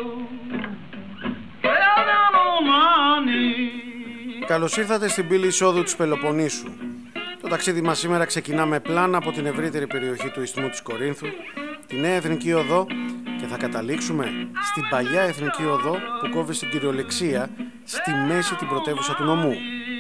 Καλώς ήρθατε στην πύλη εισόδου της Πελοποννήσου. Το ταξίδι μας σήμερα ξεκινά με πλάνα από την ευρύτερη περιοχή του Ισθμού της Κορίνθου, τη Νέα Εθνική Οδό, και θα καταλήξουμε στην παλιά Εθνική Οδό που κόβει στην κυριολεξία στη μέση την πρωτεύουσα του νομού.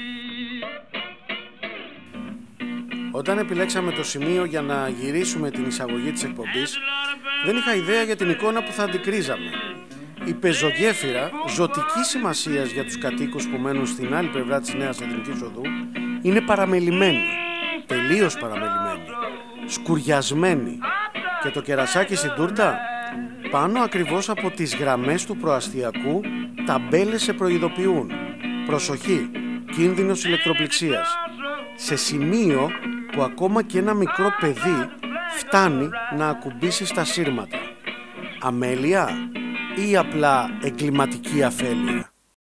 Όταν επιλέξαμε το σημείο για να γυρίσουμε την εισαγωγή της εκπομπής, δεν είχα ιδέα για την εικόνα που θα αντικρίζαμε. Η πεζογέφυρα, ζωτική σημασίας για τους κατοίκους που μένουν στην άλλη πλευρά της Νέας Εθνικής Οδού, είναι παραμελημένη, τελείως παραμελημένη, σκουριασμένη, και το κερασάκι στην τούρτα, πάνω ακριβώς από τις γραμμές του προαστιακού, ταμπέλες σε προειδοποιούν: προσοχή, κίνδυνος ηλεκτροπληξίας, σε σημείο που ακόμα και ένα μικρό παιδί φτάνει να ακουμπήσει στα σύρματα. Αμέλεια ή απλά εγκληματική αφέλεια?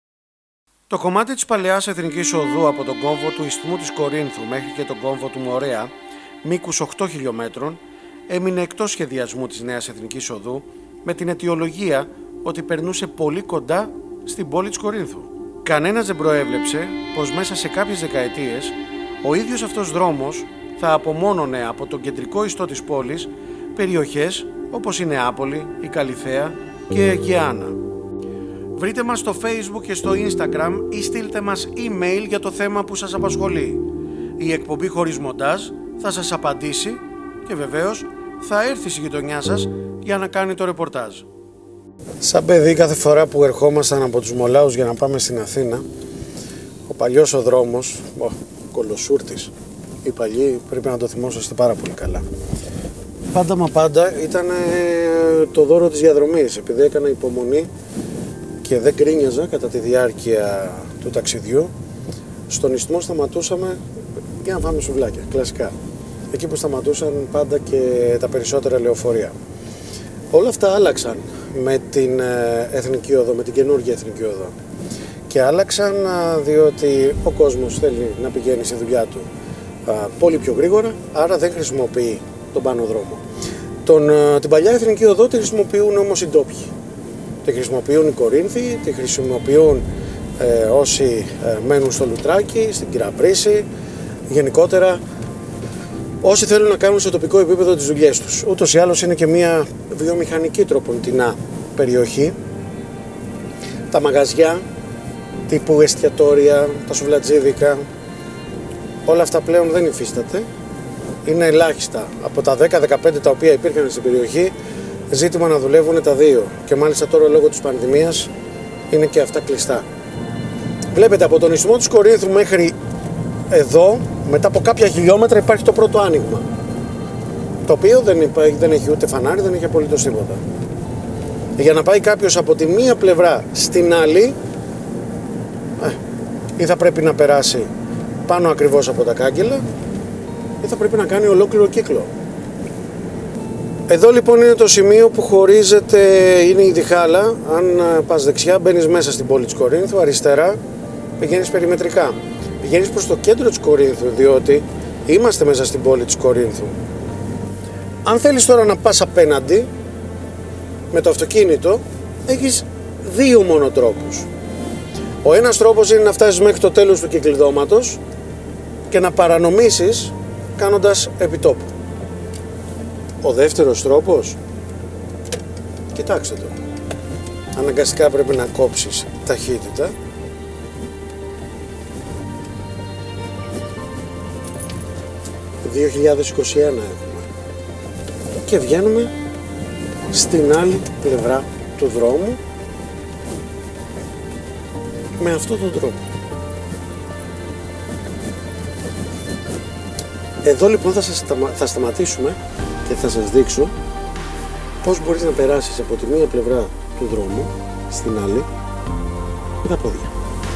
Το κομμάτι της παλαιάς Εθνικής Οδού από τον κόμβο του Ισθμού της Κορίνθου μέχρι και τον κόμβο του Μορέα, μήκους 8 χιλιόμετρων, έμεινε εκτός σχεδιασμού της Νέας Εθνικής Οδού, με την αιτιολογία ότι περνούσε πολύ κοντά στην πόλη της Κορίνθου. Κανένας δεν προέβλεψε πως μέσα σε κάποιες δεκαετίες ο ίδιος αυτός δρόμος θα απομόνωνε από τον κεντρικό ιστό της πόλης περιοχές όπως η Νεάπολη, η Καλιθέα και η Αιγιάνα. Βρείτε μας στο Facebook και στο Instagram ή στείλτε μας email για το θέμα που σας απασχολεί. Η εκπομπή χωρίς μοντάζ θα σας απαντήσει και βεβαίως θα έρθει στη γειτονιά σας για να κάνει το ρεπορτάζ. Σαν παιδί, κάθε φορά που ερχόμασταν από τους Μολάους για να πάμε στην Αθήνα, ο παλιός ο δρόμος, ο Κολοσούρτης, οι παλιοί πρέπει να το θυμόσαστε πάρα πολύ καλά, πάντα μα πάντα ήταν το δώρο της διαδρομής. Επειδή έκανα υπομονή και δεν γκρίνιαζα κατά τη διάρκεια του ταξιδιού, στον Ισθμό σταματούσαμε για να φάμε σουβλάκια, κλασικά. Εκεί που σταματούσαν πάντα και τα περισσότερα λεωφορεία. Όλα αυτά άλλαξαν με την Εθνική Οδό, με την καινούργια Εθνική Οδό. Και άλλαξαν διότι ο κόσμος θέλει να πηγαίνει στη δουλειά του πολύ πιο γρήγορα, άρα δεν χρησιμοποιεί τον πάνω δρόμο. Την παλιά Εθνική Οδό τη χρησιμοποιούν όμως οι ντόπιοι. Τη χρησιμοποιούν οι Κορίνθοι, τη χρησιμοποιούν όσοι μένουν στο Λουτράκι, στην Κυραμπρίση, γενικότερα όσοι θέλουν να κάνουν σε τοπικό επίπεδο τις δουλειές τους. Ούτως ή άλλως είναι και μια βιομηχανική τροποντινά περιοχή. Τα μαγαζιά τύπου εστιατόρια, τα σουβλατζίδικα, όλα αυτά πλέον δεν υφίσταται. Είναι ελάχιστα. Από τα 10-15 τα οποία υπήρχαν στην περιοχή, ζήτημα να δουλεύουν τα δύο. Και μάλιστα τώρα λόγω της πανδημίας είναι και αυτά κλειστά. Βλέπετε, από τον Ισθμό της Κορίνθου μέχρι εδώ, μετά από κάποια χιλιόμετρα, υπάρχει το πρώτο άνοιγμα. Το οποίο δεν έχει ούτε φανάρι, δεν έχει απολύτως τίποτα. Για να πάει κάποιος από τη μία πλευρά στην άλλη, ή θα πρέπει να περάσει πάνω ακριβώς από τα κάγκελα, ή θα πρέπει να κάνει ολόκληρο κύκλο. Εδώ λοιπόν είναι το σημείο που χωρίζεται, είναι η διχάλα. Αν πας δεξιά μπαίνεις μέσα στην πόλη της Κορίνθου, αριστερά πηγαίνεις περιμετρικά. Πηγαίνεις προς το κέντρο της Κορίνθου, διότι είμαστε μέσα στην πόλη της Κορίνθου. Αν θέλεις τώρα να πας απέναντι με το αυτοκίνητο, έχεις δύο μόνο τρόπους. Ο ένας τρόπος είναι να φτάσεις μέχρι το τέλος του κυκλειδώματος και να παρανομήσεις κάνοντας επιτόπου. Ο δεύτερος τρόπος, κοιτάξτε το, αναγκαστικά πρέπει να κόψεις ταχύτητα ...2021 έχουμε και βγαίνουμε στην άλλη πλευρά του δρόμου με αυτόν τον τρόπο. Εδώ λοιπόν θα σταματήσουμε και θα σας δείξω πώς μπορείς να περάσεις από τη μία πλευρά του δρόμου στην άλλη με τα πόδια.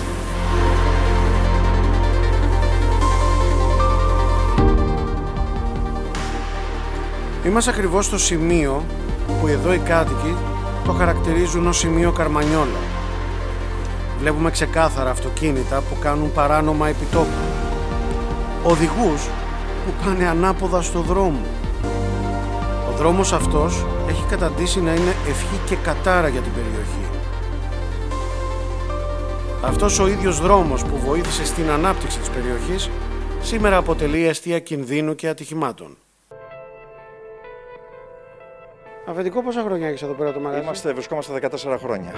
Είμαστε ακριβώς στο σημείο που εδώ οι κάτοικοι το χαρακτηρίζουν ως σημείο Καρμανιόλα. Βλέπουμε ξεκάθαρα αυτοκίνητα που κάνουν παράνομα επιτόπου. Οδηγούς που πάνε ανάποδα στο δρόμο. Ο δρόμος αυτός έχει καταντήσει να είναι ευχή και κατάρα για την περιοχή. Αυτός ο ίδιος δρόμος που βοήθησε στην ανάπτυξη της περιοχής σήμερα αποτελεί αιστεία κινδύνου και ατυχημάτων. Αφεντικό, πόσα χρόνια έχεις εδώ πέρα το μαγαζί? Βρισκόμαστε 14 χρόνια.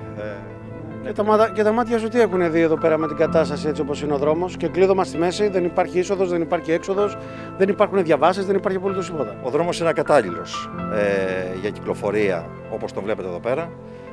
Και τα μάτια σου τι έχουν δει εδώ πέρα με την κατάσταση έτσι όπως είναι ο δρόμος? Και κλείδωμα στη μέση, δεν υπάρχει είσοδος, δεν υπάρχει έξοδος, δεν υπάρχουν διαβάσεις, δεν υπάρχει απολύτως τίποτα. Ο δρόμος είναι ακατάλληλος για κυκλοφορία, όπως το βλέπετε εδώ πέρα.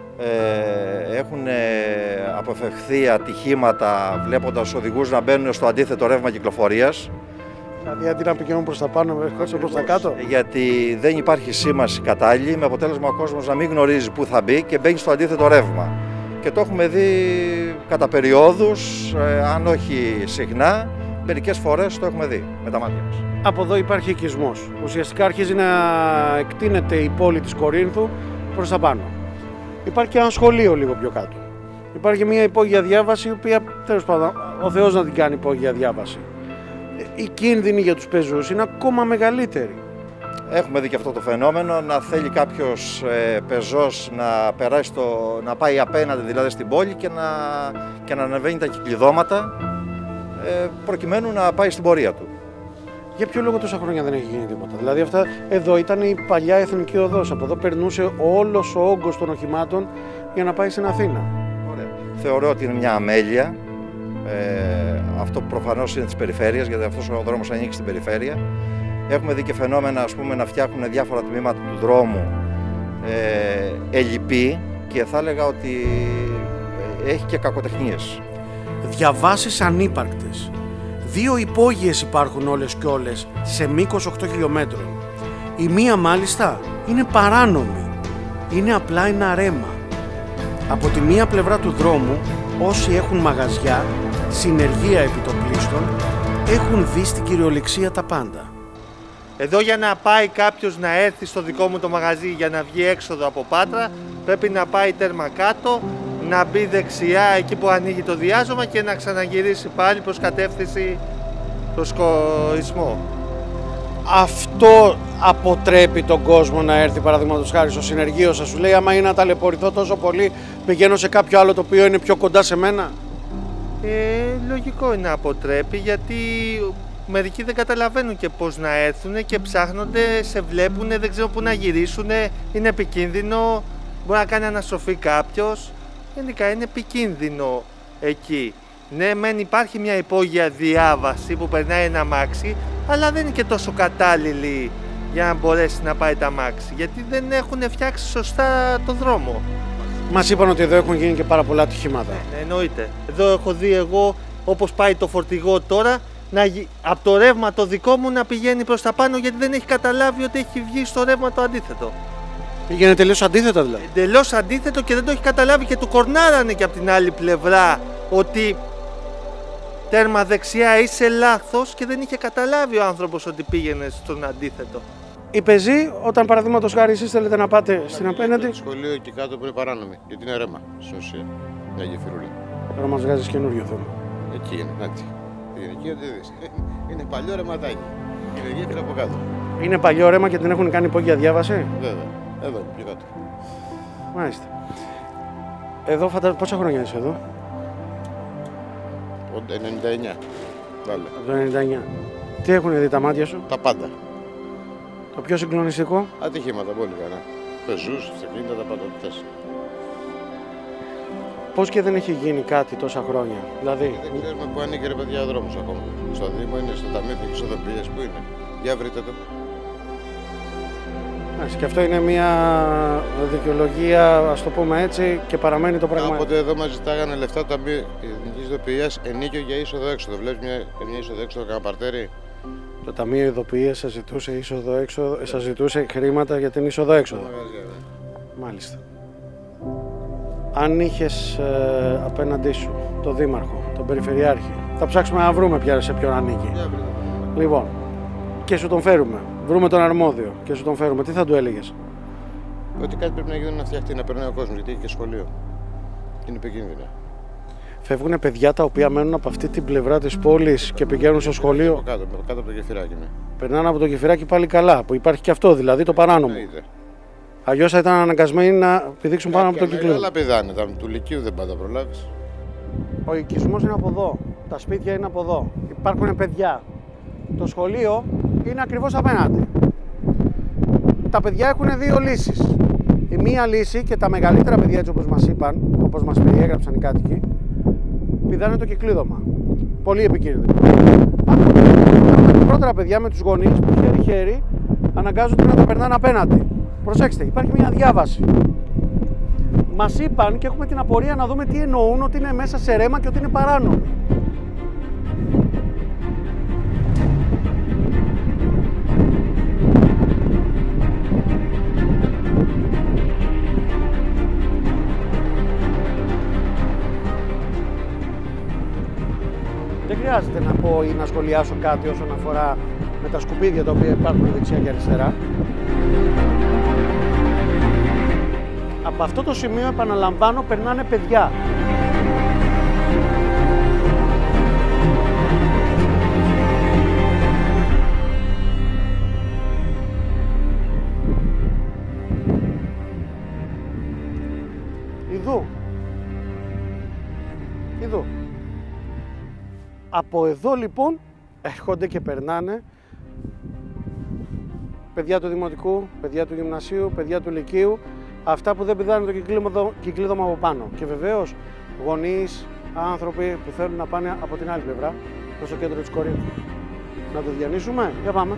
Έχουν αποφευχθεί ατυχήματα βλέποντας οδηγούς να μπαίνουν στο αντίθετο ρεύμα κυκλοφορίας. Δηλαδή αντί να πηγαίνουν προς τα πάνω, έρχονται προς τα κάτω. Γιατί δεν υπάρχει σήμανση κατάλληλη, με αποτέλεσμα ο κόσμος να μην γνωρίζει πού θα μπει και μπαίνει στο αντίθετο ρεύμα. Και το έχουμε δει κατά περιόδους, αν όχι συχνά, μερικές φορές το έχουμε δει με τα μάτια μας. Από εδώ υπάρχει οικισμός. Ουσιαστικά αρχίζει να εκτείνεται η πόλη της Κορίνθου προς τα πάνω. Υπάρχει και ένα σχολείο λίγο πιο κάτω. Υπάρχει μια υπόγεια διάβαση, η οποία τέλος πάντων ο Θεός να την κάνει υπόγεια διάβαση. Οι κίνδυνοι για τους πεζούς είναι ακόμα μεγαλύτεροι. Έχουμε δει και αυτό το φαινόμενο, να θέλει κάποιος πεζός να περάσει να πάει απέναντι δηλαδή στην πόλη και να ανεβαίνει τα κυκλειδώματα προκειμένου να πάει στην πορεία του. Για ποιο λόγο τόσα χρόνια δεν έχει γίνει τίποτα? Δηλαδή αυτά εδώ ήταν η παλιά εθνική οδός, από εδώ περνούσε όλος ο όγκος των οχημάτων για να πάει στην Αθήνα. Ωραία. Θεωρώ ότι είναι μια αμέλεια. Αυτό προφανώς είναι της περιφέρειας, γιατί αυτός ο δρόμος ανήκει στην περιφέρεια. Έχουμε δει και φαινόμενα, ας πούμε, να φτιάχνουν διάφορα τμήματα του δρόμου ελλειπή και θα έλεγα ότι έχει και κακοτεχνίες. Διαβάσεις ανύπαρκτες. 2 υπόγειες υπάρχουν όλες και όλες σε μήκος 8 χιλιόμετρων. Η μία μάλιστα είναι παράνομη. Είναι απλά ένα ρέμα. Από τη μία πλευρά του δρόμου όσοι έχουν μαγαζιά, συνεργεία επιτοπλίστων, έχουν δει στην κυριολεξία τα πάντα. Εδώ για να πάει κάποιος να έρθει στο δικό μου το μαγαζί για να βγει έξοδο από Πάτρα, πρέπει να πάει τέρμα κάτω, να μπει δεξιά εκεί που ανοίγει το διάζωμα και να ξαναγυρίσει πάλι προς κατεύθυνση προς Κορισμό. Αυτό αποτρέπει τον κόσμο να έρθει, παραδείγματος χάρη, στο συνεργείο σας? Σου λέει άμα είναι να ταλαιπωρηθώ τόσο πολύ, πηγαίνω σε κάποιο άλλο το οποίο είναι πιο κοντά σε μένα? Λογικό είναι να αποτρέπει, γιατί μερικοί δεν καταλαβαίνουν και πώς να έρθουν και ψάχνονται, σε βλέπουν, δεν ξέρουν πού να γυρίσουν, είναι επικίνδυνο, μπορεί να κάνει αναστροφή κάποιος. Γενικά είναι επικίνδυνο εκεί. Ναι, μεν υπάρχει μια υπόγεια διάβαση που περνάει ένα αμάξι, αλλά δεν είναι και τόσο κατάλληλη για να μπορέσει να πάει τα αμάξι, γιατί δεν έχουν φτιάξει σωστά το δρόμο. Μας είπαν ότι εδώ έχουν γίνει και πάρα πολλά ατυχήματα. Ναι, εννοείται. Εδώ έχω δει εγώ, όπως πάει το φορτηγό τώρα, από το ρεύμα το δικό μου να πηγαίνει προς τα πάνω, γιατί δεν έχει καταλάβει ότι έχει βγει στο ρεύμα το αντίθετο. Πήγαινε τελείως αντίθετα δηλαδή. Τελείως αντίθετο και δεν το έχει καταλάβει και του κορνάρανε και από την άλλη πλευρά ότι τέρμα δεξιά είσαι λάθος και δεν είχε καταλάβει ο άνθρωπος ότι πήγαινε στον αντίθετο. Οι πεζοί, όταν παραδείγματος χάρη εσείς θέλετε να πάτε στην απέναντι. Το σχολείο εκεί κάτω που είναι παράνομη, γιατί είναι ρέμα στην ουσία. Μια γεφυρούλα. Τώρα μας βγάζεις καινούριο θέμα. Εκεί είναι, έτσι. Είναι εκεί, ό,τι δεις. Είναι παλιό ρεματάκι. Είναι γέφυρα από κάτω. Είναι παλιό ρέμα και την έχουν κάνει υπόγεια διάβαση. Βέβαια. Εδώ, πιο κάτω. Μάλιστα. Εδώ πόσα χρόνια είσαι εδώ? 99. Βάλε. Από το 99. Τι έχουν δει τα μάτια σου? Τα πάντα. Το πιο συγκλονιστικό? Ατυχήματα, πολύ καλά. Πεζούς, αυτοκίνητα, τα πάντα. Θες. Πώς και δεν έχει γίνει κάτι τόσα χρόνια? Δηλαδή. Δεν ξέρουμε που ανήκει ρε παιδιά ο δρόμος ακόμα. Στο Δήμο είναι, στο Ταμείο Εθνικής Οδοποιίας, που είναι. Για βρείτε το. Και αυτό είναι μια δικαιολογία, ας το πούμε έτσι, και παραμένει το πράγμα. Κάποτε εδώ μας ζητάγανε λεφτά το Ταμείο Εθνικής Οδοποιίας ενίκιο για είσοδο-έξοδο. Βλέπεις μια είσοδο-έξοδο κανένα παρτέρι? Το Ταμείο Ειδοποιίας σας ζητούσε είσοδο-έξοδο, σας ζητούσε χρήματα για την είσοδο-έξοδο. Μάλιστα. Αν είχες απέναντί σου τον Δήμαρχο, τον Περιφερειάρχη, θα ψάξουμε να βρούμε πια σε ποιον ανήκει. Λοιπόν, και σου τον φέρουμε. Βρούμε τον αρμόδιο και σου τον φέρουμε. Τι θα του έλεγες? Ότι κάτι πρέπει να γίνει, να φτιαχτεί, να περνάει ο κόσμος, γιατί έχει και σχολείο. Είναι επικίνδυνα. Φεύγουν παιδιά τα οποία μένουν από αυτή την πλευρά της πόλης και πηγαίνουν στο σχολείο. Κάτω από το γεφυράκι, ναι. Περνάνε από το γεφυράκι πάλι καλά, που υπάρχει και αυτό, δηλαδή το παράνομο. Αλλιώς θα ήταν αναγκασμένοι να πηδήξουν πάνω από το κύκλο. Αλλά πηδάνε, του Λυκείου δεν πάντα προλάβεις. Ο οικισμός είναι από εδώ, τα σπίτια είναι από εδώ, υπάρχουν παιδιά. Το σχολείο είναι ακριβώς απέναντι. Τα παιδιά έχουν δύο λύσεις. Η μία λύση, και τα μεγαλύτερα παιδιά έτσι όπως μας είπαν, όπως μας περιέγραψαν οι κάτοικοι, πηδάνε το κυκλίδωμα. Πολύ επικίνδυνο. Τα μικρότερα παιδιά με τους γονείς που χέρι-χέρι αναγκάζονται να τα περνάνε απέναντι. Προσέξτε, υπάρχει μια διάβαση. Μας είπαν και έχουμε την απορία να δούμε τι εννοούν ότι είναι μέσα σε ρέμα και ότι είναι παράνομοι. Δεν χρειάζεται να πω ή να σχολιάσω κάτι όσον αφορά με τα σκουπίδια τα οποία υπάρχουν δεξιά και αριστερά. Από αυτό το σημείο, επαναλαμβάνω, περνάνε παιδιά. Ιδού. Από εδώ λοιπόν έρχονται και περνάνε παιδιά του δημοτικού, παιδιά του γυμνασίου, παιδιά του λυκείου, αυτά που δεν πηδάνε το κυκλίδωμα από πάνω. Και βεβαίως γονείς, άνθρωποι που θέλουν να πάνε από την άλλη πλευρά, προς το κέντρο της Κορίνθου. Να το διανύσουμε, για πάμε.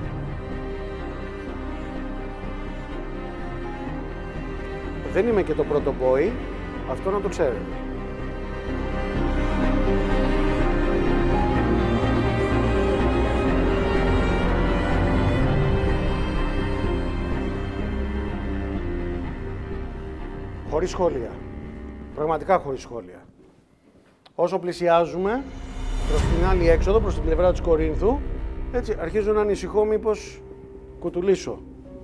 Δεν είμαι και το πρώτο boy, αυτό να το ξέρετε. Χωρίς σχόλια. Πραγματικά χωρίς σχόλια. Όσο πλησιάζουμε προς την άλλη έξοδο, προς την πλευρά της Κορίνθου, έτσι αρχίζω να ανησυχώ μήπως κουτουλήσω.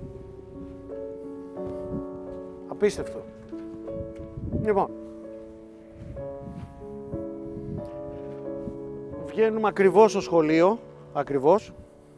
Απίστευτο. Λοιπόν, βγαίνουμε ακριβώς στο σχολείο, ακριβώς.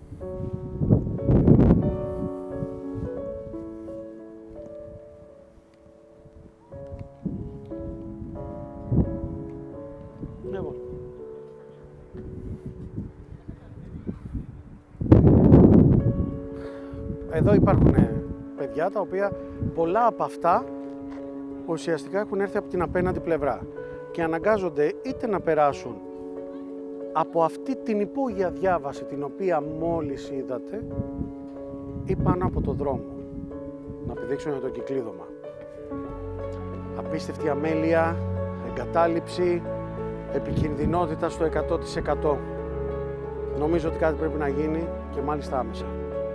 Εδώ υπάρχουν παιδιά τα οποία πολλά από αυτά ουσιαστικά έχουν έρθει από την απέναντι πλευρά και αναγκάζονται είτε να περάσουν από αυτή την υπόγεια διάβαση την οποία μόλις είδατε ή πάνω από το δρόμο να πηδήξουν το κυκλίδωμα. Απίστευτη αμέλεια, εγκατάλειψη, επικινδυνότητα στο 100%. Νομίζω ότι κάτι πρέπει να γίνει και μάλιστα άμεσα.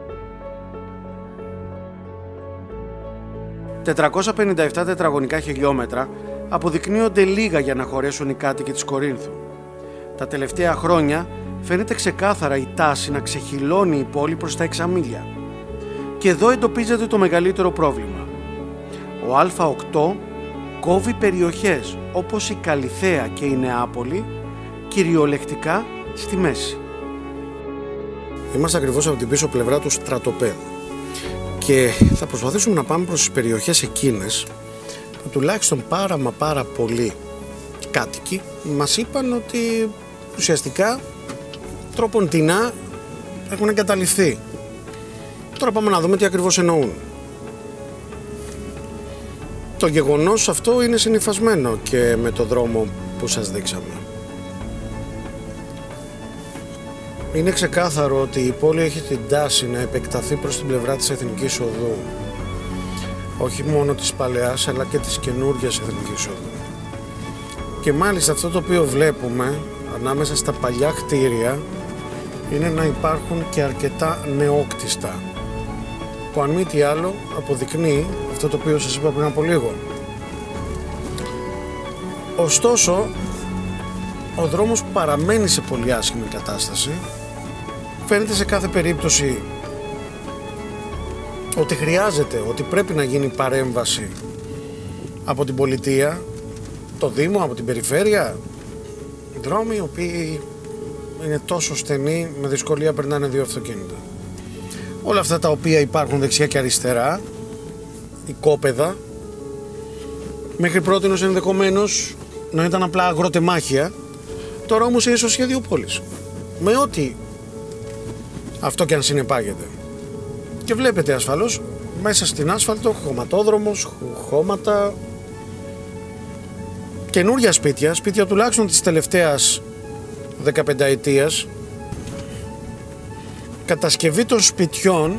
457 τετραγωνικά χιλιόμετρα αποδεικνύονται λίγα για να χωρέσουν οι κάτοικοι της Κορίνθου. Τα τελευταία χρόνια φαίνεται ξεκάθαρα η τάση να ξεχυλώνει η πόλη προς τα 6 μίλια. Και εδώ εντοπίζεται το μεγαλύτερο πρόβλημα. Ο Α8 κόβει περιοχές όπως η Καλιθέα και η Νεάπολη κυριολεκτικά στη μέση. Είμαστε ακριβώς από την πίσω πλευρά του στρατοπέδου και θα προσπαθήσουμε να πάμε προς τις περιοχές εκείνες που τουλάχιστον πάρα πολλοί κάτοικοι μας είπαν ότι ουσιαστικά τρόποντινά έχουν εγκαταλειφθεί. Τώρα πάμε να δούμε τι ακριβώς εννοούν. Το γεγονός αυτό είναι συνυφασμένο και με το δρόμο που σας δείξαμε. Είναι ξεκάθαρο ότι η πόλη έχει την τάση να επεκταθεί προς την πλευρά της Εθνικής Οδού. Όχι μόνο της παλαιάς αλλά και της καινούργιας Εθνικής Οδού. Και μάλιστα αυτό το οποίο βλέπουμε ανάμεσα στα παλιά κτίρια είναι να υπάρχουν και αρκετά νεόκτιστα, που αν μη τι άλλο αποδεικνύει αυτό το οποίο σας είπα πριν από λίγο. Ωστόσο, ο δρόμος παραμένει σε πολύ άσχημη κατάσταση. Φαίνεται σε κάθε περίπτωση ότι χρειάζεται, ότι πρέπει να γίνει παρέμβαση από την πολιτεία, το Δήμο, από την περιφέρεια. Δρόμοι οι οποίοι είναι τόσο στενοί, με δυσκολία περνάνε δύο αυτοκίνητα. Όλα αυτά τα οποία υπάρχουν δεξιά και αριστερά οικόπεδα, μέχρι πρότινος ενδεχομένως να ήταν απλά αγροτεμάχια, τώρα όμως είναι στο σχέδιο πόλης, με ό,τι αυτό και αν συνεπάγεται. Και βλέπετε ασφαλώς μέσα στην άσφαλτο χωματόδρομος, χώματα, καινούρια σπίτια τουλάχιστον της τελευταίας 15ετίας, κατασκευή των σπιτιών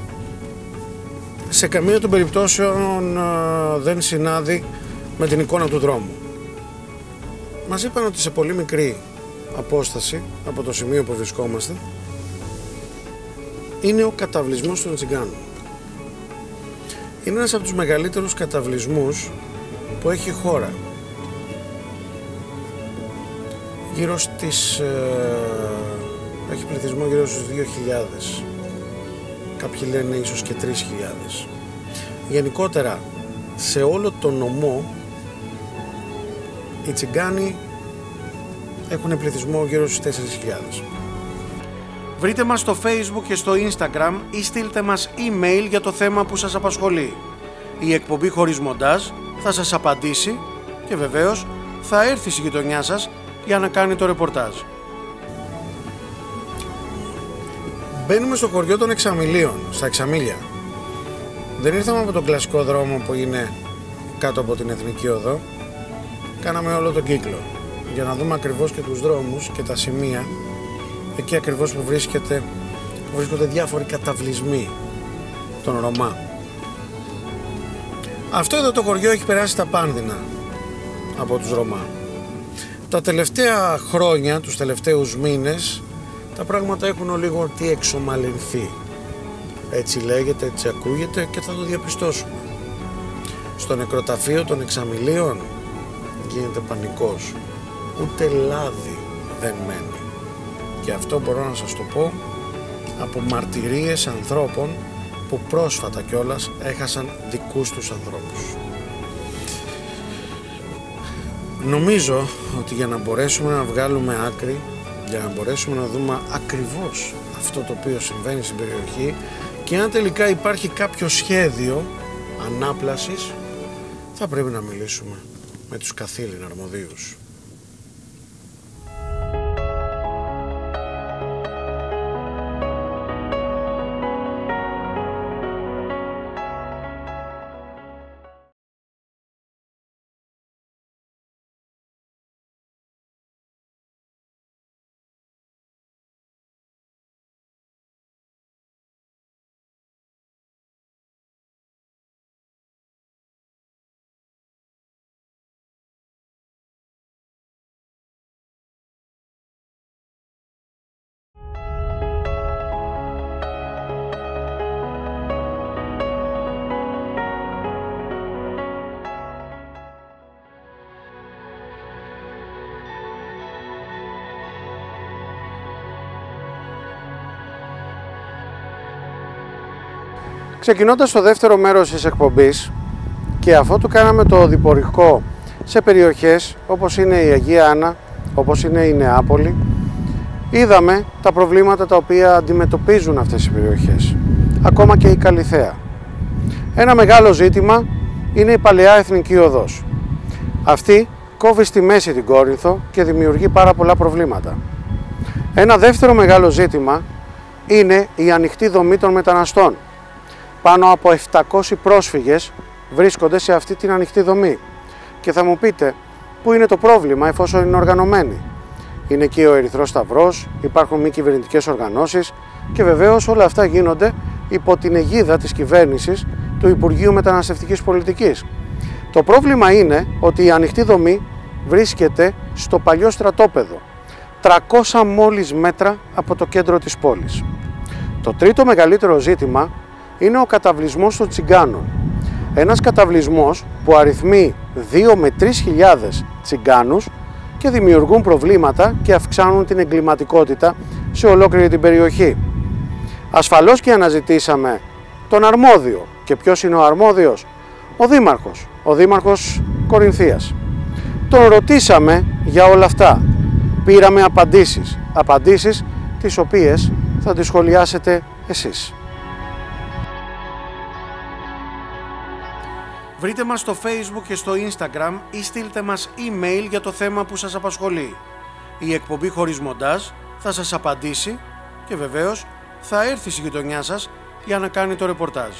σε καμία των περιπτώσεων δεν συνάδει με την εικόνα του δρόμου. Μας είπαν ότι σε πολύ μικρή απόσταση από το σημείο που βρισκόμαστε είναι ο καταβλισμός των Τσιγκάνων. Είναι ένας από τους μεγαλύτερους καταβλισμούς που έχει η χώρα. Γύρω στις... έχει πληθυσμό γύρω στους 2.000. Κάποιοι λένε ίσως και 3.000. Γενικότερα, σε όλο τον νομό, οι Τσιγκάνοι έχουν πληθυσμό γύρω στους 4.000. Βρείτε μας στο Facebook και στο Instagram ή στείλτε μας email για το θέμα που σας απασχολεί. Η εκπομπή χωρίς μοντάζ θα σας απαντήσει και βεβαίως θα έρθει στη γειτονιά σας για να κάνει το ρεπορτάζ. Μπαίνουμε στο χωριό των Εξαμηλίων, στα Εξαμήλια. Δεν ήρθαμε από τον κλασικό δρόμο που είναι κάτω από την Εθνική Οδό. Κάναμε όλο τον κύκλο για να δούμε ακριβώς και τους δρόμους και τα σημεία εκεί ακριβώς που βρίσκονται διάφοροι καταβλισμοί των Ρωμά. Αυτό εδώ το χωριό έχει περάσει τα πάνδυνα από τους Ρωμά. Τα τελευταία χρόνια, τους τελευταίους μήνες, τα πράγματα έχουν λίγο τι εξομαλυνθεί. Έτσι λέγεται, έτσι ακούγεται και θα το διαπιστώσουμε. Στο νεκροταφείο των Εξαμηλίων γίνεται πανικός. Ούτε λάδι δεν μένει. Και αυτό μπορώ να σας το πω από μαρτυρίες ανθρώπων που πρόσφατα κιόλας έχασαν δικούς τους ανθρώπους. Νομίζω ότι για να μπορέσουμε να βγάλουμε άκρη, για να μπορέσουμε να δούμε ακριβώς αυτό το οποίο συμβαίνει στην περιοχή και αν τελικά υπάρχει κάποιο σχέδιο ανάπλασης, θα πρέπει να μιλήσουμε με τους καθήλυνα αρμοδίους. Ξεκινώντας το δεύτερο μέρος της εκπομπής και αφότου κάναμε το διπορικό σε περιοχές όπως είναι η Αγία Άννα, όπως είναι η Νεάπολη, είδαμε τα προβλήματα τα οποία αντιμετωπίζουν αυτές οι περιοχές, ακόμα και η Καλιθέα. Ένα μεγάλο ζήτημα είναι η παλαιά Εθνική Οδός. Αυτή κόβει στη μέση την Κόρινθο και δημιουργεί πάρα πολλά προβλήματα. Ένα δεύτερο μεγάλο ζήτημα είναι η ανοιχτή δομή των μεταναστών. Πάνω από 700 πρόσφυγες βρίσκονται σε αυτή την ανοιχτή δομή. Και θα μου πείτε, πού είναι το πρόβλημα εφόσον είναι οργανωμένοι? Είναι εκεί ο Ερυθρός Σταυρός, υπάρχουν μη κυβερνητικές οργανώσεις και βεβαίως όλα αυτά γίνονται υπό την αιγίδα της κυβέρνησης του Υπουργείου Μεταναστευτικής Πολιτικής. Το πρόβλημα είναι ότι η ανοιχτή δομή βρίσκεται στο παλιό στρατόπεδο, 300 μόλις μέτρα από το κέντρο της πόλης. Το τρίτο μεγαλύτερο ζήτημα είναι ο καταβλισμός των Τσιγκάνων. Ένας καταβλισμός που αριθμεί 2 με 3.000 Τσιγκάνους και δημιουργούν προβλήματα και αυξάνουν την εγκληματικότητα σε ολόκληρη την περιοχή. Ασφαλώς και αναζητήσαμε τον αρμόδιο. Και ποιος είναι ο αρμόδιος? Ο Δήμαρχος Κορινθίας. Τον ρωτήσαμε για όλα αυτά. Πήραμε απαντήσεις τις οποίες θα τις σχολιάσετε εσείς. Βρείτε μας στο Facebook και στο Instagram ή στείλτε μας email για το θέμα που σας απασχολεί. Η εκπομπή χωρίς μοντάζ θα σας απαντήσει και βεβαίως θα έρθει στη γειτονιά σας για να κάνει το ρεπορτάζ.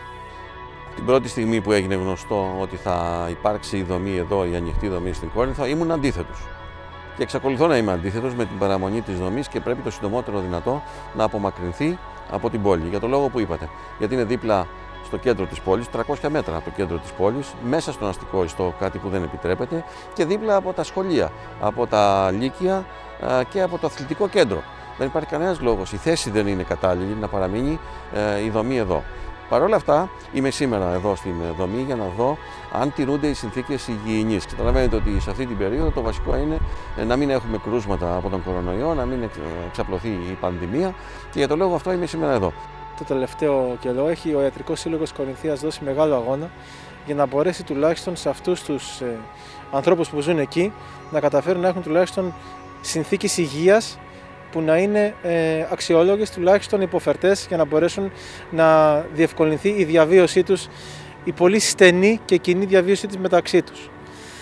Την πρώτη στιγμή που έγινε γνωστό ότι θα υπάρξει η δομή εδώ, η ανοιχτή δομή στην Κόρινθο, ήμουν αντίθετος. Και εξακολουθώ να είμαι αντίθετος με την παραμονή της δομής και πρέπει το συντομότερο δυνατό να απομακρυνθεί από την πόλη. Για το λόγο που είπατε. Γιατί είναι δίπλα στο κέντρο της πόλης, 300 μέτρα από το κέντρο της πόλης, μέσα στον αστικό ιστό, κάτι που δεν επιτρέπεται, και δίπλα από τα σχολεία, από τα λύκεια και από το αθλητικό κέντρο. Δεν υπάρχει κανένας λόγος, η θέση δεν είναι κατάλληλη να παραμείνει η δομή εδώ. Παρ' όλα αυτά, είμαι σήμερα εδώ στην δομή για να δω αν τηρούνται οι συνθήκες υγιεινής. Καταλαβαίνετε ότι σε αυτή την περίοδο το βασικό είναι να μην έχουμε κρούσματα από τον κορονοϊό, να μην εξαπλωθεί η πανδημία, και για το λόγο αυτό είμαι σήμερα εδώ. Το τελευταίο καιρό έχει ο Ιατρικός Σύλλογος Κορινθίας δώσει μεγάλο αγώνα για να μπορέσει τουλάχιστον σε αυτούς τους ανθρώπους που ζουν εκεί να καταφέρουν να έχουν τουλάχιστον συνθήκες υγείας που να είναι αξιόλογες, τουλάχιστον υποφερτές, για να μπορέσουν να διευκολυνθεί η διαβίωσή τους, η πολύ στενή και κοινή διαβίωσή τους μεταξύ τους.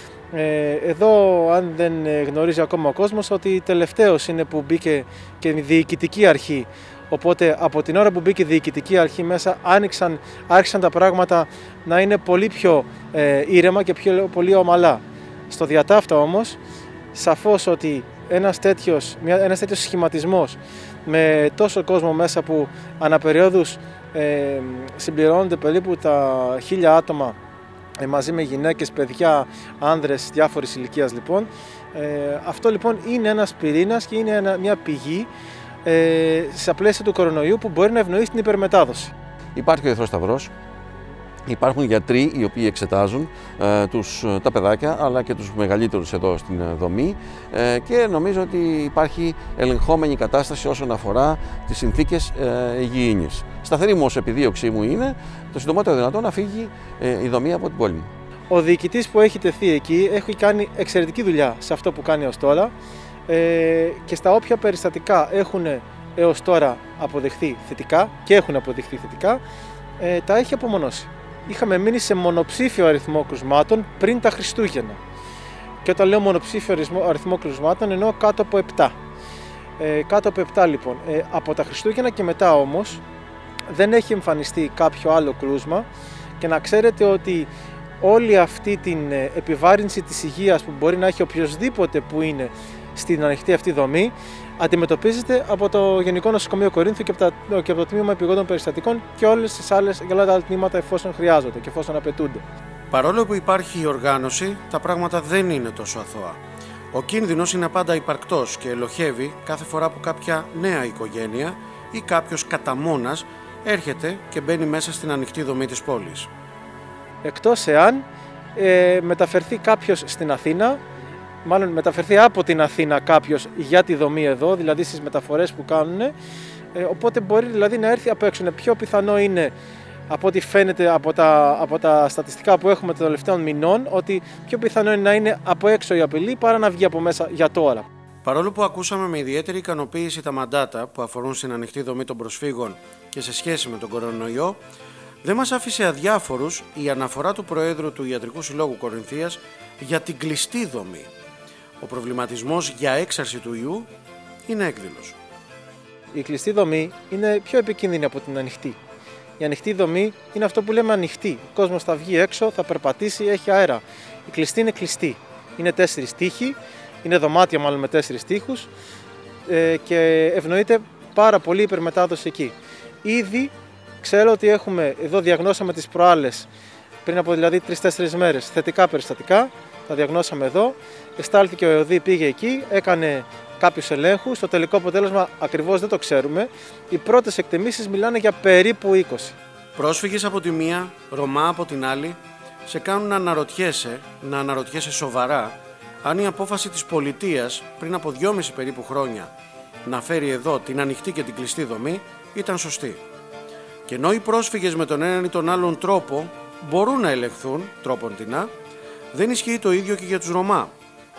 Εδώ, αν δεν γνωρίζει ακόμα ο κόσμος, ότι τελευταίος είναι που μπήκε και η διοικητική αρχή. Οπότε από την ώρα που μπήκε η διοικητική αρχή μέσα άρχισαν τα πράγματα να είναι πολύ πιο ήρεμα και πολύ ομαλά. Στο διατάφτα όμως, σαφώς ότι ένας τέτοιος σχηματισμός με τόσο κόσμο μέσα που αναπεριόδους συμπληρώνονται περίπου τα 1000 άτομα μαζί με γυναίκες, παιδιά, άνδρες διάφορης ηλικίας λοιπόν, αυτό λοιπόν είναι ένας πυρήνας και είναι μια πηγή στα πλαίσια του κορονοϊού που μπορεί να ευνοήσει την υπερμετάδοση. Υπάρχει ο Ερυθρός Σταυρός, υπάρχουν γιατροί οι οποίοι εξετάζουν τα παιδάκια αλλά και τους μεγαλύτερους εδώ στην δομή, και νομίζω ότι υπάρχει ελεγχόμενη κατάσταση όσον αφορά τις συνθήκες υγιεινής. Σταθερή μου ως επιδίωξή μου είναι το συντομότερο δυνατό να φύγει η δομή από την πόλη μου. Ο διοικητής που έχει τεθεί εκεί έχει κάνει εξαιρετική δουλειά σε αυτό που κάνει ως τώρα, και στα όποια περιστατικά έχουν έως τώρα αποδειχθεί θετικά και έχουν αποδειχθεί θετικά, τα έχει απομονώσει. Είχαμε μείνει σε μονοψήφιο αριθμό κρουσμάτων πριν τα Χριστούγεννα. Και όταν λέω μονοψήφιο αριθμό κρουσμάτων εννοώ κάτω από 7. Κάτω από 7 λοιπόν. Από τα Χριστούγεννα και μετά όμως δεν έχει εμφανιστεί κάποιο άλλο κρούσμα, και να ξέρετε ότι όλη αυτή την επιβάρυνση της υγείας που μπορεί να έχει οποιοσδήποτε που είναι στην ανοιχτή αυτή δομή αντιμετωπίζεται από το Γενικό Νοσοκομείο Κορίνθου και από το Τμήμα Επιγόντων Περιστατικών και όλες τις άλλες για όλα τα άλλα τμήματα εφόσον χρειάζονται και εφόσον απαιτούνται. Παρόλο που υπάρχει η οργάνωση, τα πράγματα δεν είναι τόσο αθώα. Ο κίνδυνος είναι πάντα υπαρκτός και ελοχεύει κάθε φορά που κάποια νέα οικογένεια ή κάποιος κατά μόνας έρχεται και μπαίνει μέσα στην ανοιχτή δομή της πόλης. Εκτός εάν μεταφερθεί κάποιος στην Αθήνα, μάλλον μεταφερθεί από την Αθήνα κάποιος για τη δομή εδώ, δηλαδή στις μεταφορές που κάνουν, οπότε μπορεί δηλαδή να έρθει απ' έξω. Είναι πιο πιθανό είναι, από ό,τι φαίνεται από τα στατιστικά που έχουμε των τελευταίων μηνών, ότι πιο πιθανό είναι να είναι από έξω η απειλή παρά να βγει από μέσα για τώρα. Παρόλο που ακούσαμε με ιδιαίτερη ικανοποίηση τα μαντάτα που αφορούν στην ανοιχτή δομή των προσφύγων και σε σχέση με τον κορονοϊό, δεν μας άφησε αδιάφορους η αναφορά του Προέδρου του Ιατρικού Συλλόγου Κορινθίας για την κλειστή δομή. Ο προβληματισμός για έξαρση του ιού είναι έκδηλος. Η κλειστή δομή είναι πιο επικίνδυνη από την ανοιχτή. Η ανοιχτή δομή είναι αυτό που λέμε ανοιχτή. Ο κόσμος θα βγει έξω, θα περπατήσει, έχει αέρα. Η κλειστή είναι κλειστή. Είναι 4 τοίχοι, είναι δωμάτια μάλλον με 4 τοίχους, και ευνοείται πάρα πολύ η υπερμετάδοση εκεί. Ήδη ξέρω ότι εδώ διαγνώσαμε τις προάλλες, πριν από δηλαδή 3-4 μέρες, θετικά περιστατικά. Τα διαγνώσαμε εδώ. Εστάλθηκε ο ΕΟΔΗ, πήγε εκεί, έκανε κάποιους ελέγχους. Το τελικό αποτέλεσμα ακριβώς δεν το ξέρουμε. Οι πρώτες εκτιμήσεις μιλάνε για περίπου 20. Πρόσφυγες από τη μία, Ρωμά από την άλλη, σε κάνουν να αναρωτιέσαι σοβαρά αν η απόφαση της πολιτείας πριν από 2,5 περίπου χρόνια να φέρει εδώ την ανοιχτή και την κλειστή δομή ήταν σωστή. Και ενώ οι πρόσφυγες με τον έναν ή τον άλλον τρόπο μπορούν να ελεγχθούν τρόποντινά, δεν ισχύει το ίδιο και για τους Ρωμά.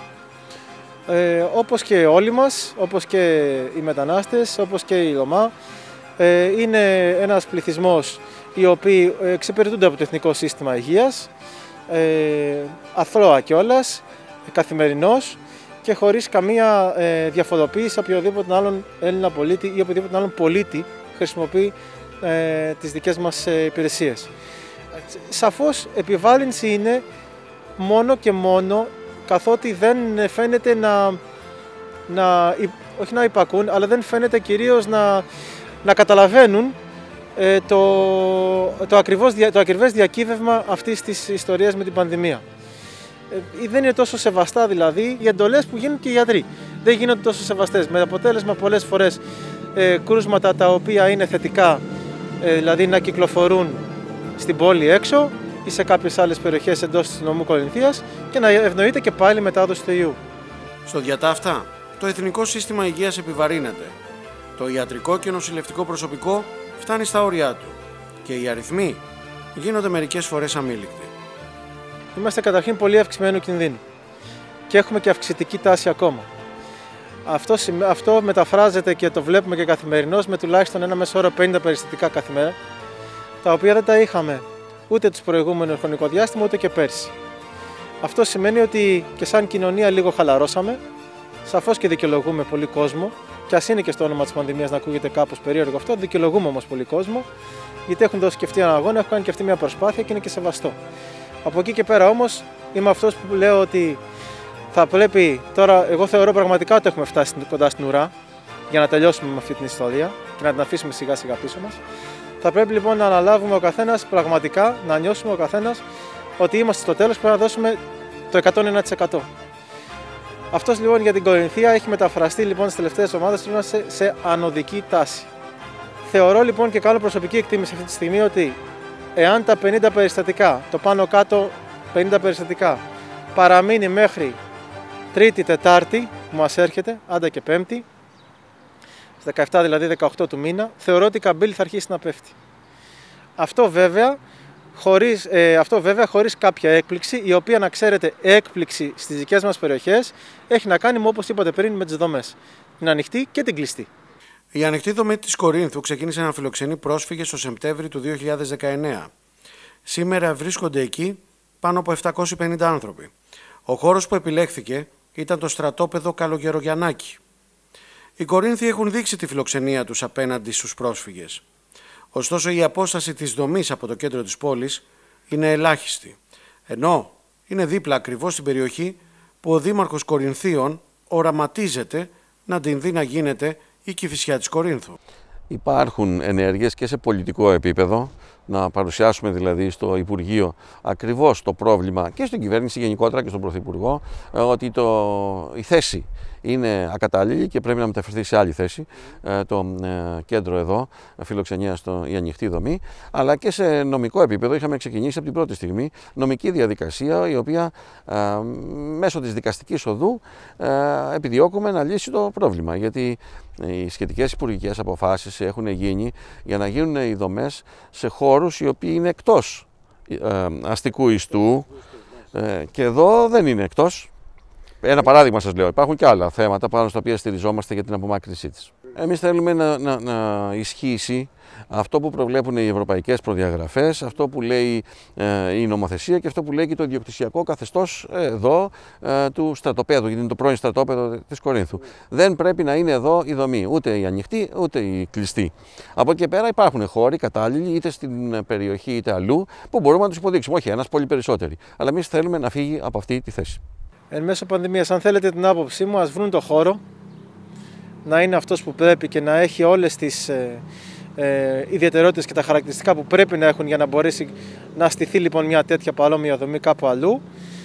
Όπως και όλοι μας, όπως και οι μετανάστες, όπως και οι Ρωμά, είναι ένας πληθυσμός οι οποίοι εξυπηρετούνται από το Εθνικό Σύστημα Υγείας, αθρώα κιόλας, καθημερινώς και χωρίς καμία διαφοροποίηση από οποιοδήποτε άλλον Έλληνα πολίτη ή οποιοδήποτε άλλον πολίτη χρησιμοποιεί τις δικές μας υπηρεσίες. Σαφώς επιβάρυνση είναι μόνο και μόνο καθότι δεν φαίνεται όχι να υπακούν, αλλά δεν φαίνεται κυρίως να καταλαβαίνουν το ακριβές διακύβευμα αυτής της ιστορίας με την πανδημία. Δεν είναι τόσο σεβαστά δηλαδή οι εντολές που γίνουν και οι γιατροί. Δεν γίνονται τόσο σεβαστές, με αποτέλεσμα πολλές φορές κρούσματα τα οποία είναι θετικά, δηλαδή να κυκλοφορούν στην πόλη έξω ή σε κάποιες άλλες περιοχές εντός της νομού Κορινθίας και να ευνοείται και πάλι μετάδοση του ιού. Στο διατάφτα, το Εθνικό Σύστημα Υγείας επιβαρύνεται. Το ιατρικό και νοσηλευτικό προσωπικό φτάνει στα όρια του και οι αριθμοί γίνονται μερικές φορές αμήλικτοι. Είμαστε καταρχήν πολύ αυξημένου κινδύνου και έχουμε και αυξητική τάση ακόμα. Αυτό μεταφράζεται και το βλέπουμε και καθημερινώς με τουλάχιστον ένα μέσο όρο 50 περιστατικά κάθε μέρα, τα οποία δεν τα είχαμε ούτε το προηγούμενο χρονικό διάστημα ούτε και πέρσι. Αυτό σημαίνει ότι και σαν κοινωνία λίγο χαλαρώσαμε, σαφώς και δικαιολογούμε πολύ κόσμο, και ας είναι και στο όνομα της πανδημίας να ακούγεται κάπως περίεργο αυτό, δικαιολογούμε όμως πολύ κόσμο, γιατί έχουν δώσει και αυτοί έναν αγώνα, έχουν κάνει και αυτή μια προσπάθεια και είναι και σεβαστό. Από εκεί και πέρα όμως είμαι αυτός που λέω ότι θα πρέπει τώρα, εγώ θεωρώ πραγματικά ότι έχουμε φτάσει κοντά στην ουρά για να τελειώσουμε με αυτή την ιστορία και να την αφήσουμε σιγά σιγά πίσω μας. Θα πρέπει λοιπόν να αναλάβουμε ο καθένας πραγματικά, να νιώσουμε ο καθένας ότι είμαστε στο τέλος, πρέπει να δώσουμε το 101%. Αυτός λοιπόν για την Κορινθία έχει μεταφραστεί λοιπόν στις τελευταίες εβδομάδες σε ανωδική τάση. Θεωρώ λοιπόν και κάνω προσωπική εκτίμηση αυτή τη στιγμή ότι εάν τα 50 περιστατικά, το πάνω κάτω 50 περιστατικά, παραμείνει μέχρι Τρίτη, Τετάρτη που μας έρχεται, άντα και Πέμπτη, στις 17 δηλαδή 18 του μήνα, θεωρώ ότι η καμπύλη θα αρχίσει να πέφτει. Αυτό βέβαια χωρίς κάποια έκπληξη, η οποία να ξέρετε έκπληξη στις δικές μας περιοχές έχει να κάνει με, όπως είπατε πριν, με τις δομές. Την ανοιχτή και την κλειστή. Η ανοιχτή δομή της Κορίνθου ξεκίνησε να φιλοξενεί πρόσφυγες το Σεπτέμβρη του 2019. Σήμερα βρίσκονται εκεί πάνω από 750 άνθρωποι. Ο χώρος που επιλέχθηκε ήταν το στρατόπεδο Καλογερογιαννάκη. Οι Κορίνθιοι έχουν δείξει τη φιλοξενία τους απέναντι στους πρόσφυγες. Ωστόσο η απόσταση της δομής από το κέντρο της πόλης είναι ελάχιστη, ενώ είναι δίπλα ακριβώς στην περιοχή που ο Δήμαρχος Κορινθίων οραματίζεται να την δει να γίνεται η Κηφισιά της Κορίνθου. Υπάρχουν ενέργειες και σε πολιτικό επίπεδο, να παρουσιάσουμε δηλαδή στο Υπουργείο ακριβώς το πρόβλημα και στην κυβέρνηση γενικότερα και στον Πρωθυπουργό, ότι η θέση είναι ακατάλληλη και πρέπει να μεταφερθεί σε άλλη θέση το κέντρο εδώ, φιλοξενία η ανοιχτή δομή, αλλά και σε νομικό επίπεδο είχαμε ξεκινήσει από την πρώτη στιγμή νομική διαδικασία, η οποία μέσω της δικαστικής οδού επιδιώκουμε να λύσει το πρόβλημα, γιατί οι σχετικές υπουργικές αποφάσεις έχουν γίνει για να γίνουν οι δομές σε χώρους οι οποίοι είναι εκτός αστικού ιστού και εδώ δεν είναι εκτός. Ένα παράδειγμα σας λέω, υπάρχουν και άλλα θέματα πάνω στα οποία στηριζόμαστε για την απομάκρυνσή της. Εμείς θέλουμε να ισχύσει αυτό που προβλέπουν οι ευρωπαϊκές προδιαγραφές, αυτό που λέει η νομοθεσία και αυτό που λέει και το ιδιοκτησιακό καθεστώς εδώ του στρατοπέδου, γιατί είναι το πρώην στρατόπεδο της Κορίνθου. Δεν πρέπει να είναι εδώ η δομή, ούτε η ανοιχτή ούτε η κλειστή. Από εκεί και πέρα υπάρχουν χώροι κατάλληλοι, είτε στην περιοχή είτε αλλού, που μπορούμε να τους υποδείξουμε. Όχι ένας, πολύ περισσότεροι. Αλλά εμείς θέλουμε να φύγει από αυτή τη θέση. Εν μέσω πανδημίας, αν θέλετε την άποψή μου, ας βρουν το χώρο, να είναι αυτός που πρέπει και να έχει όλες τις ιδιαιτερότητες και τα χαρακτηριστικά που πρέπει να έχουν για να μπορέσει να στηθεί λοιπόν μια τέτοια παρόμοια δομή κάπου αλλού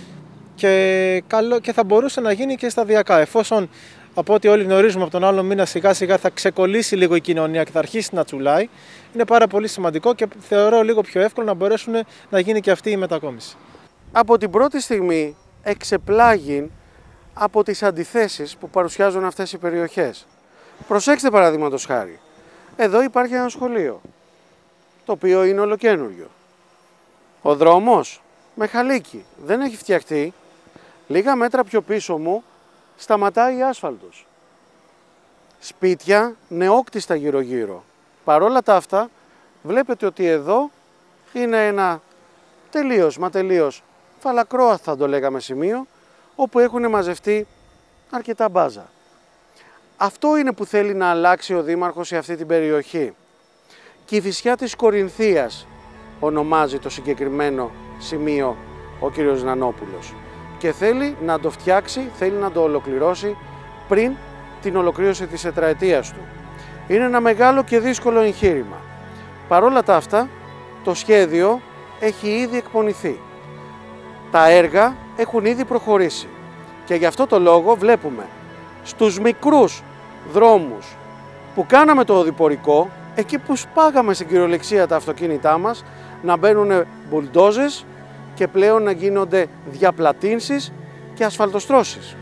και θα μπορούσε να γίνει και σταδιακά, εφόσον από ό,τι όλοι γνωρίζουμε από τον άλλο μήνα σιγά σιγά θα ξεκολλήσει λίγο η κοινωνία και θα αρχίσει να τσουλάει. Είναι πάρα πολύ σημαντικό και θεωρώ λίγο πιο εύκολο να μπορέσουν να γίνει και αυτή η μετακόμιση. Από την πρώτη στιγμή εξεπλάγει από τις αντιθέσεις που παρουσιάζουν αυτές οι περιοχές. Προσέξτε παραδείγματος χάρη. Εδώ υπάρχει ένα σχολείο, το οποίο είναι ολοκαίνουργιο. Ο δρόμος με χαλίκι δεν έχει φτιαχτεί. Λίγα μέτρα πιο πίσω μου σταματάει άσφαλτος. Σπίτια νεόκτιστα γύρω-γύρω. Παρόλα τα αυτά βλέπετε ότι εδώ είναι ένα τελείως φαλακρό θα το λέγαμε σημείο, όπου έχουν μαζευτεί αρκετά μπάζα. Αυτό είναι που θέλει να αλλάξει ο Δήμαρχος σε αυτή την περιοχή. Κηφισιά της Κορινθίας ονομάζει το συγκεκριμένο σημείο ο κύριος Νανόπουλος και θέλει να το φτιάξει, θέλει να το ολοκληρώσει πριν την ολοκλήρωση της τετραετίας του. Είναι ένα μεγάλο και δύσκολο εγχείρημα. Παρόλα τα αυτά, το σχέδιο έχει ήδη εκπονηθεί. Τα έργα έχουν ήδη προχωρήσει και γι' αυτό το λόγο βλέπουμε στους μικρούς δρόμους που κάναμε το οδηπορικό, εκεί που σπάγαμε στην κυριολεξία τα αυτοκίνητά μας, να μπαίνουν μπουλντόζες και πλέον να γίνονται διαπλατύνσεις και ασφαλτοστρώσεις.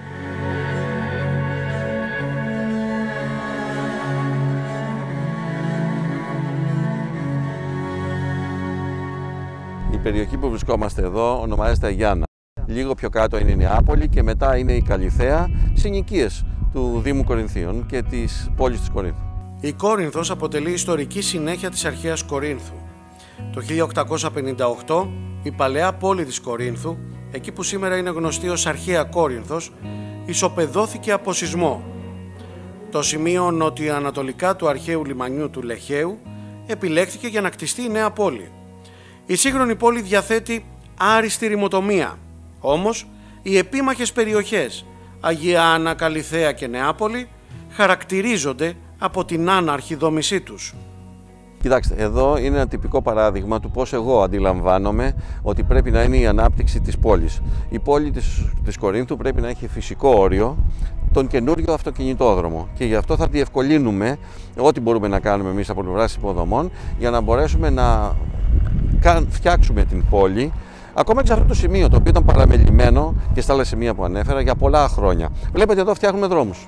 Η περιοχή που βρισκόμαστε εδώ ονομάζεται Αγιάννα. Λίγο πιο κάτω είναι η Νεάπολη και μετά είναι η Καλιθέα, συνοικίες του Δήμου Κορινθίων και της πόλης της Κορίνθου. Η Κόρινθος αποτελεί ιστορική συνέχεια της αρχαίας Κορίνθου. Το 1858 η παλαιά πόλη της Κορίνθου, εκεί που σήμερα είναι γνωστή ως αρχαία Κόρινθος, ισοπεδώθηκε από σεισμό. Το σημείο νοτιοανατολικά του αρχαίου λιμανιού του Λεχαίου επιλέχθηκε για να κτιστεί η νέα πόλη. Η σύγχρονη πόλη διαθέτει άριστη ρημοτομία, όμως οι επίμαχες περιοχές Αγία Άννα, Καλιθέα και Νεάπολη χαρακτηρίζονται από την άναρχη δόμησή τους. Κοιτάξτε, εδώ είναι ένα τυπικό παράδειγμα του πώς εγώ αντιλαμβάνομαι ότι πρέπει να είναι η ανάπτυξη της πόλης. Η πόλη της Κορίνθου πρέπει να έχει φυσικό όριο τον καινούριο αυτοκινητόδρομο και γι' αυτό θα διευκολύνουμε ό,τι μπορούμε να κάνουμε εμείς από πλευράς υποδομών για να μπορέσουμε να φτιάξουμε την πόλη ακόμα και σε αυτό το σημείο, το οποίο ήταν παραμελημένο και στα άλλα σημεία που ανέφερα για πολλά χρόνια. Βλέπετε εδώ φτιάχνουμε δρόμους.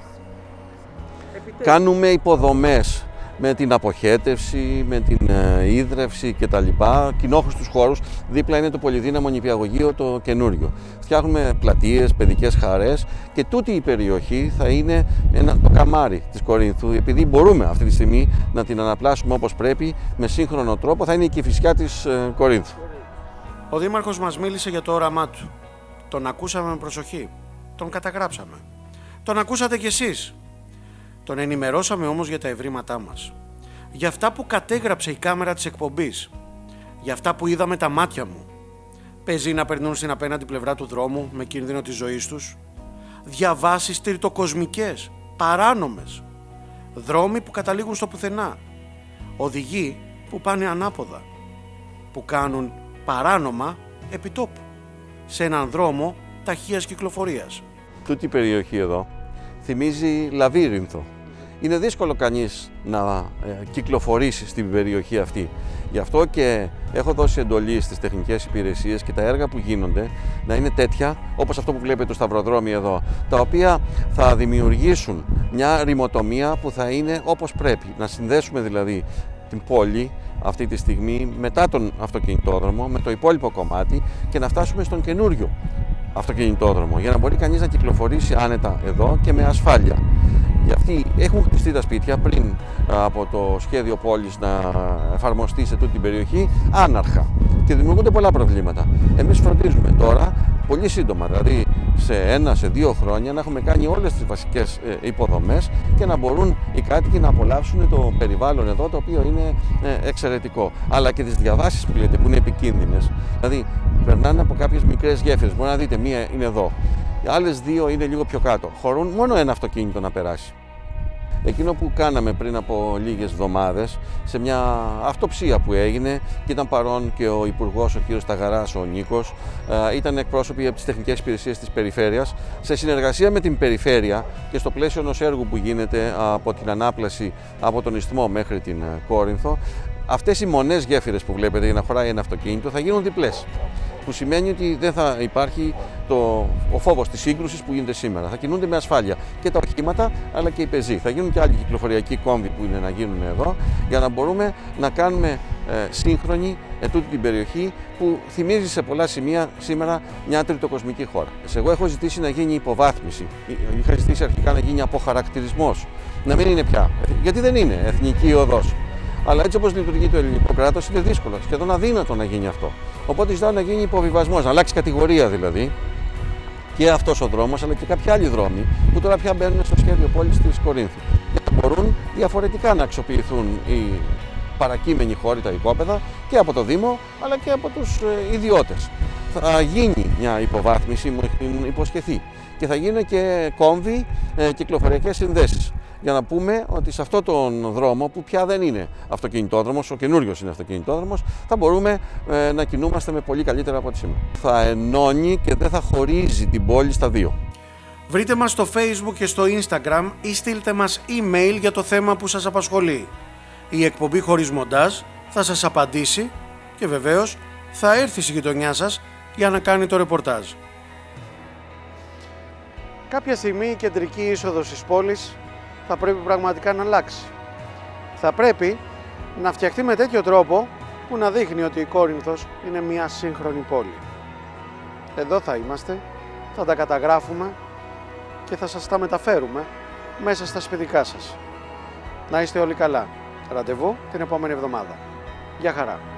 Κάνουμε υποδομές με την αποχέτευση, με την ίδρυυση κτλ. Κοινόχρηστους χώρους. Δίπλα είναι το πολυδύναμο νηπιαγωγείο το καινούριο. Φτιάχνουμε πλατείες, παιδικές χαρές και τούτη η περιοχή θα είναι το καμάρι της Κορίνθου. Επειδή μπορούμε αυτή τη στιγμή να την αναπλάσουμε όπως πρέπει, με σύγχρονο τρόπο, θα είναι η Κηφισιά της Κορίνθου. Ο Δήμαρχος μας μίλησε για το όραμά του. Τον ακούσαμε με προσοχή. Τον καταγράψαμε. Τον ακούσατε κι εσείς. Τον ενημερώσαμε όμως για τα ευρήματά μας. Για αυτά που κατέγραψε η κάμερα της εκπομπής. Για αυτά που είδα με τα μάτια μου. Παίζει να περνούν στην απέναντι πλευρά του δρόμου με κίνδυνο της ζωής τους. Διαβάσεις τριτοκοσμικές, παράνομες. Δρόμοι που καταλήγουν στο πουθενά. Οδηγοί που πάνε ανάποδα. Που κάνουν παράνομα επιτόπου. Σε έναν δρόμο ταχείας κυκλοφορίας. Τούτη η περιοχή εδώ θυμίζει λαβύρινθο. Είναι δύσκολο κανείς να κυκλοφορήσει στην περιοχή αυτή. Γι' αυτό και έχω δώσει εντολή στις τεχνικές υπηρεσίες και τα έργα που γίνονται να είναι τέτοια, όπως αυτό που βλέπετε το σταυροδρόμι εδώ, τα οποία θα δημιουργήσουν μια ρημοτομία που θα είναι όπως πρέπει. Να συνδέσουμε δηλαδή την πόλη αυτή τη στιγμή μετά τον αυτοκινητόδρομο, με το υπόλοιπο κομμάτι και να φτάσουμε στον καινούριο αυτοκινητόδρομο για να μπορεί κανείς να κυκλοφορήσει άνετα εδώ και με ασφάλεια. Γιατί έχουν χτιστεί τα σπίτια πριν από το σχέδιο πόλης να εφαρμοστεί σε τούτη την περιοχή άναρχα και δημιουργούνται πολλά προβλήματα. Εμείς φροντίζουμε τώρα πολύ σύντομα, δηλαδή σε 2 χρόνια, να έχουμε κάνει όλες τις βασικές υποδομές και να μπορούν οι κάτοικοι να απολαύσουν το περιβάλλον εδώ, το οποίο είναι εξαιρετικό. Αλλά και τις διαβάσεις που λέτε, που είναι επικίνδυνες. Δηλαδή περνάνε από κάποιες μικρές γέφυρες. Μπορεί να δείτε, μία είναι εδώ. Οι άλλες 2 είναι λίγο πιο κάτω. Χωρούν μόνο ένα αυτοκίνητο να περάσει. Εκείνο που κάναμε πριν από λίγες εβδομάδες, σε μια αυτοψία που έγινε και ήταν παρόν και ο Υπουργός, ο κ. Σταγαράς, ο Νίκος, ήταν εκπρόσωποι από τις τεχνικές υπηρεσίες της Περιφέρειας, σε συνεργασία με την Περιφέρεια και στο πλαίσιο ενός έργου που γίνεται από την ανάπλαση από τον Ισθμό μέχρι την Κόρινθο. Αυτές οι μονές γέφυρες που βλέπετε για να χωράει ένα αυτοκίνητο θα γίνουν διπλές. Που σημαίνει ότι δεν θα υπάρχει ο φόβος της σύγκρουσης που γίνεται σήμερα. Θα κινούνται με ασφάλεια και τα οχήματα αλλά και οι πεζοί. Θα γίνουν και άλλοι κυκλοφοριακοί κόμβοι που είναι να γίνουν εδώ για να μπορούμε να κάνουμε σύγχρονη τούτη την περιοχή που θυμίζει σε πολλά σημεία σήμερα μια τριτοκοσμική χώρα. Εγώ έχω ζητήσει να γίνει υποβάθμιση. Είχα ζητήσει αρχικά να γίνει αποχαρακτηρισμός. Να μην είναι πια. Γιατί δεν είναι εθνική οδός. Αλλά έτσι όπως λειτουργεί το ελληνικό κράτος, είναι δύσκολο, σχεδόν αδύνατο να γίνει αυτό. Οπότε ζητάω να γίνει υποβιβασμός, να αλλάξει κατηγορία δηλαδή. Και αυτός ο δρόμος, αλλά και κάποιοι άλλοι δρόμοι που τώρα πια μπαίνουν στο σχέδιο πόλης της Κορίνθου. Για να μπορούν διαφορετικά να αξιοποιηθούν οι παρακείμενοι χώροι, τα οικόπεδα, και από το Δήμο αλλά και από τους ιδιώτες. Θα γίνει μια υποβάθμιση, μου έχουν υποσχεθεί, και θα γίνουν και κόμβοι, κυκλοφοριακές συνδέσεις. Για να πούμε ότι σε αυτόν τον δρόμο, που πια δεν είναι αυτοκινητόδρομος, ο καινούριος είναι αυτοκινητόδρομος, θα μπορούμε να κινούμαστε με πολύ καλύτερα από ό,τι σήμερα. Θα ενώνει και δεν θα χωρίζει την πόλη στα δύο. Βρείτε μας στο Facebook και στο Instagram ή στείλτε μας email για το θέμα που σας απασχολεί. Η εκπομπή χωρίς μοντάζ θα σας απαντήσει και βεβαίως θα έρθει στη γειτονιά σας για να κάνει το ρεπορτάζ. Κάποια στιγμή η κεντρική είσοδος της πόλης θα πρέπει πραγματικά να αλλάξει. Θα πρέπει να φτιαχτεί με τέτοιο τρόπο που να δείχνει ότι η Κόρινθος είναι μια σύγχρονη πόλη. Εδώ θα είμαστε, θα τα καταγράφουμε και θα σας τα μεταφέρουμε μέσα στα σπιτικά σας. Να είστε όλοι καλά. Ραντεβού την επόμενη εβδομάδα. Γεια χαρά.